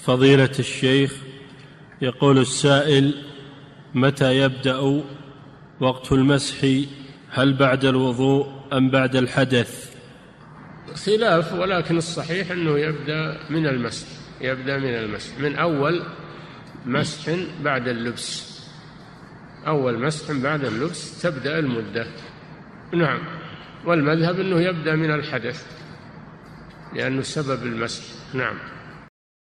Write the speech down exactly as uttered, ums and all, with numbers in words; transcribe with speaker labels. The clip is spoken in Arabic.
Speaker 1: فضيلة الشيخ، يقول السائل: متى يبدأ وقت المسح؟ هل بعد الوضوء أم بعد الحدث؟
Speaker 2: خلاف، ولكن الصحيح أنه يبدأ من المسح، يبدأ من المسح من أول مسح بعد اللبس، أول مسح بعد اللبس تبدأ المدة. نعم، والمذهب أنه يبدأ من الحدث لأنه سبب المسح. نعم.